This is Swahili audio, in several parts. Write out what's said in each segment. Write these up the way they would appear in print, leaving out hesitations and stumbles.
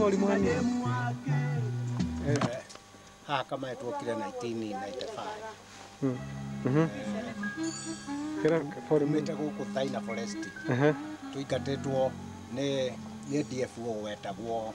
uri mwani kama tuokire 1995 kira tumite guku Taina Forest tuingatetwo ni DFO wetagwo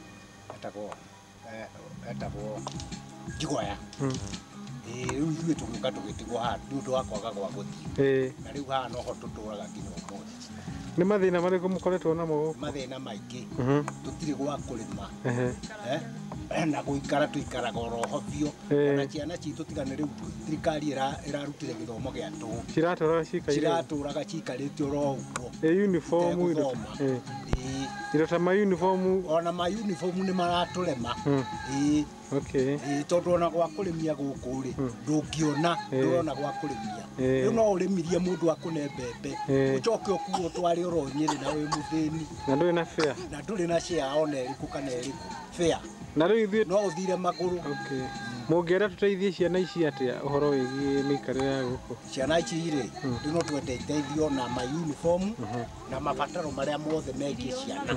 Jigoya riu ithuĩ tũgĩũka tũgĩtigwo haha nĩ ũndũ wa kwaga gwa gũthiĩ na rĩu haha noho tũtũraga nginya ũmũthĩ. Nĩ mathĩna marĩkũ mũkoretwo namo? Mathĩna maingĩ tũtirĩ gwa kũrĩma na gũikara tũikaraga oroho biũ ona ciana citũ tiga nĩ rĩu thirikari ĩrarutire gĩthomo gĩa tũhũ ciratũraga cikarĩte oro ũguo uniform indo ta ma uniform ona ma uniform nĩ maratũrema tondũ ona gwa kũrĩmia gũkũ rĩ ndũngĩona ndũrona gwa kũrĩmia rĩu no ũrĩmirie mũndũ akũne mbembe ũcoke ũkuo tware oro Nyĩrĩ na wĩ mũthĩni na ndũrĩ na fare na ndũrĩ na share ona ĩrĩkũ kana ĩrĩkũ fare na rĩu ithuĩ no ũthire magũrũ. Mũngĩenda tũteithie ciana ici atĩa ũhoro wĩgiĩ mĩikarĩre ya gũkũ? Ciana ici rĩ rĩu no twende iteithio na ma uniform na mabataro marĩa mothe megiĩ ciana.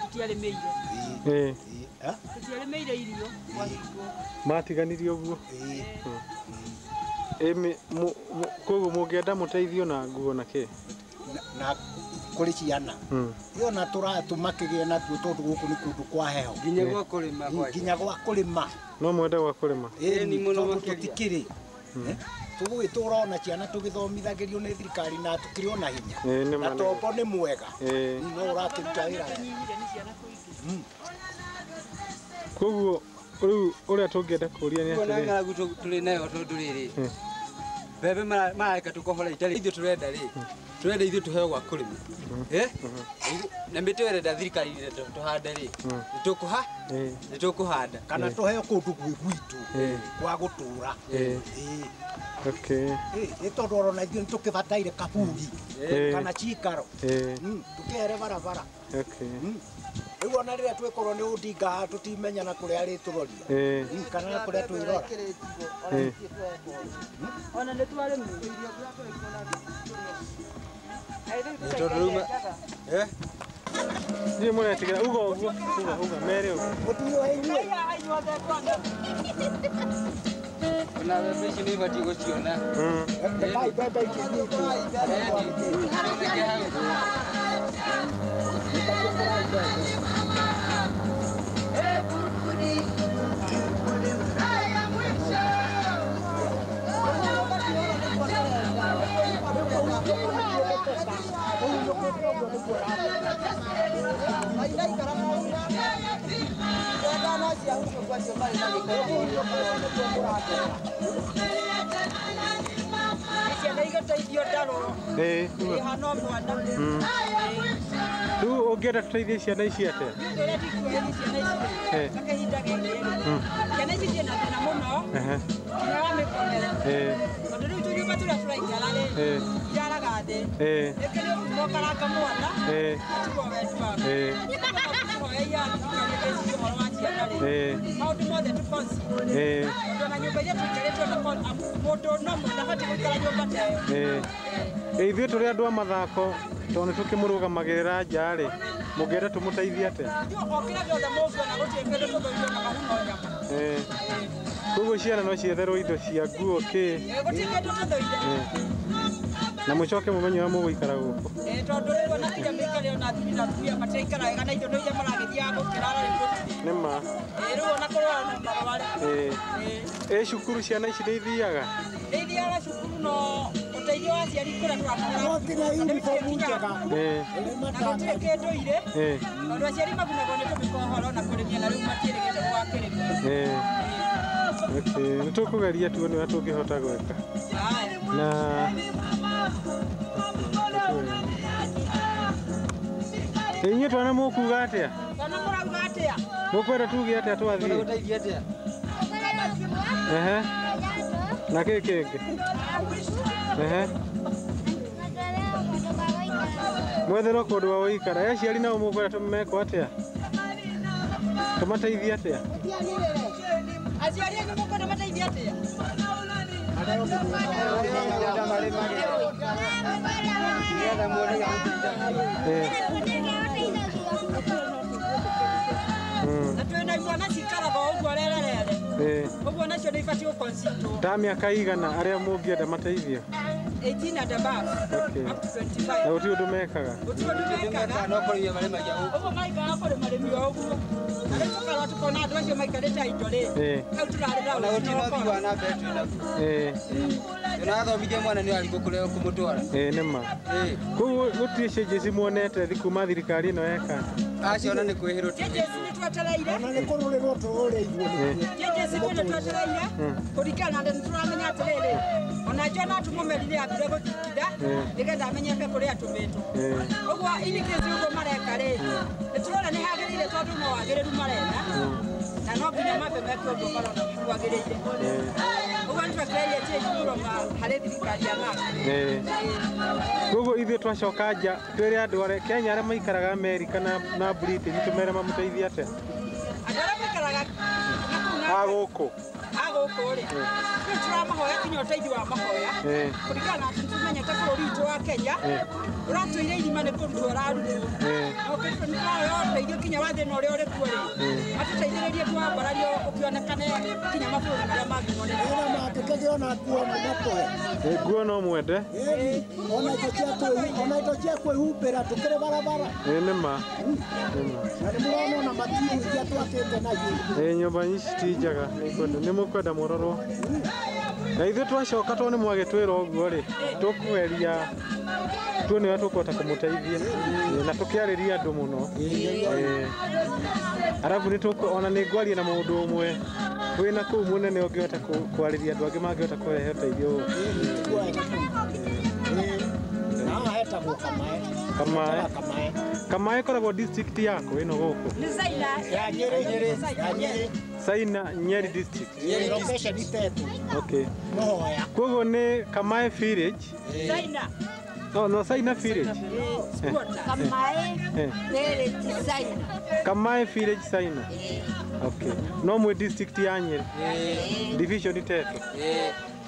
Tutiarĩmĩire irio matiganirie ũguo koguo mũngĩenda mũteithio na nguo na kĩ na kũrĩ ciana iyo na tũmakĩgĩa natuo tondũ gũkũ nĩ kũndũ kwa heho nginya gwa kũrĩma no mwende gwa kũrĩma tũtikĩrĩ tũgũgĩtũra ona ciana tũgĩthomithagĩrio nĩ thirikari na tũkĩrĩ ona hinya na tombo nĩ mwega no ũrakĩruta wĩra koguo rĩu ũrĩa tũngĩenda kũria nĩ atĩ ng'aragu tũrĩ nayo tondũ rĩrĩ mbembe mareka tũkohora itarĩ ithuĩ tũrenda rĩ tũrenda ithuĩ tũheo gwa kũrĩma na mĩtĩ wenda thirikari tũhande rĩ nĩ tũkũhanda kana tũheo kũndũ gwitũ gwa gũtũra nĩ tondũ ona ithuĩ nĩ tũkĩbataire kabugi kana cikaro tũkĩhere barabara rĩu ona rĩrĩa twĩkorwo nĩ ũndinga haha tũtimenyana kũrĩa arĩtũroria kana kũrĩa twĩrora ona nĩ twarĩmwo ndiĩ mũretigĩra uga ũguo uga mere ũguo ona mbembe ici nĩ ibatiĩ gũciona rĩu ũngĩenda tũteithie ciana ici atĩa? Ciana ici ciĩna thĩna mũno nginya wa mĩkomere tondũ rĩu tũnyũmba tũrĩa tũraikara rĩ iraraga thĩ rĩngĩ nĩ ũkuma ũkaranga mwana atigwo wendi waku hoya ũhoro wa ciana rĩ maũndũ mothe tũkonsider tondũ ona nyũmba iria tũikarĩtwo mũndũ no mũndũ abatiĩ gũikara nyũmba ta ĩyo. Ithuĩ tũrĩ andũ a mathako tondũ nĩ tũkĩmũrũgamagĩrĩra nja rĩ mũngĩenda tũmũteithie atĩa? Okĩra gĩothe mũngĩona gũtirĩ kĩndũ tũthũirio na mahuno nyama. Koguo ciana no cietherwo indo cia nguo kĩ gũtirĩ kĩndũ tũthũire na mũcoke mũmenye ũrĩa mũgũikara gũkũ tondũ rĩu ona tiga mĩikarĩre ona atumia matiraikara wega na indo no iria maragĩthiaga gũkĩrara rĩu gũtirĩ nĩ ma rĩu ona kũrwara no marware cukuru ciana ici nĩ ithiaga cukuru no ũteithio wa aciari kũrĩa na gũtirĩ kĩndũ irĩ tondũ aciari magunagwo nĩ tũmĩkohoro na kũrĩmia na rĩu matiĩrĩgĩte gwakĩrĩmia nĩ tũkũgeria tuone ũrĩa tũngĩhota gwĩka na inyuĩ twana mũkuga atĩa? Twana mũrauga atĩa? Mũkwenda tuge atĩa twathiĩ? Gũteithia atĩa? Na kĩ kĩngĩ? Mwetherwo kũndũ gwa gũikara. Aciari nao mũkwenda tũmekwo atĩa? Tũmateithie atĩa? Aciari nĩ mũkwenda mateithie atĩa? na twina imwana cikaraga ũguo rererere ũguo nacio nĩ ibatiĩ gũkonsitwo. Ta mĩaka igana arĩa mũngĩenda mateithio? 18 and above. Up to 25. Na gũtirĩ ũndũ mekaga? Gũtirĩ ũndũ mekaga. No kũrĩma marĩmagia ũguo. Ũguo maikaga kũrĩma ũguo. Arĩa tũkarora tukona andũ acio maikarĩte indo rĩ. Hau tũrarĩra ona gũtirĩ ũthii wa na mbere twĩnaguo. Na athomithia mwana nĩ arigũ kũrĩa kũmũtwara. Nĩ ma. Koguo gũtirĩ cenjeci muonete kuma thirikari ĩno yeka? Acio ona nĩ kwĩhĩrwo cenjeci nĩ twetereire. Ona nĩ kũrũrĩrwo tũrũrĩirwo. Cenjeci nĩ twetereire. Kũringana na nĩtũramenya atĩrĩrĩ. Ona John atũmũmerire ambire gũthikitha nĩgetha amenyeke kũrĩa atũmĩtwo. Ũguo indicate ũguo mareka rĩ. Nĩtũrona nĩ hagĩrĩire tondũ no wagĩrĩru marenda. Na no nginya mambe meke ũndũ marona wagĩrĩire. Ũguo nĩtwetereire change kuuma harĩ thirikari ya Nathi. Koguo ithuĩ twacoka nja twĩre andũ arĩa Kenya arĩa maikaraga Amerika na Britain tũmere mamũteithie atĩa? Andũ arĩa maikaraga gũkũ rĩ. Rĩu tũramahoya kinya ũteithio wa mahoya. Kũringana na atĩ nĩtũmenyete bũrũri witũ wa Kenya ũratũire irima nĩ kũrutwo ũrarutwo. Nĩtũrahoya ũteithio kinya wa thĩna ũrĩa ũrĩ kuo rĩ. Matũteithĩrĩrie twambarario ũkĩonekane kinya mabũrũri marĩa mangĩ monete. Tũkĩgĩa na nguo na makoe. Nguo no mwende? Ona indo cia kwĩhumbĩra tũkĩrĩ barabara. Nĩ ma. Na nĩ mũrona ona matiũ iria twakĩte nacio. Nyũmba ici ti njega nĩ mũkwenda mũrorwo. Na ithuĩ twacoka tondũ nĩ mwagĩtwĩra ũguo rĩ, tũkũgeria tuone ũrĩa tũkũhota kũmũteithia na tũkĩarĩria andũ mũno. Arabu ona nĩ ngwaria na mũndũ ũmwe wĩna kũu mũnene ũngĩhota kwarĩria andũ angĩ mangĩhota kũrehe ũteithio ũyũ. Hetagwo Kamae. Kamae ĩkoragwo district yako ĩno gũkũ? Nĩ Saina. Ya Nyeri. Saina Nyeri district. Location itetu. Okay. Moya. Koguo nĩ Kamae village. Saina. No Saina village. Kamae village Saina. Kamae village Saina. Okay. No mwe district ya Nyeri. Division itetu.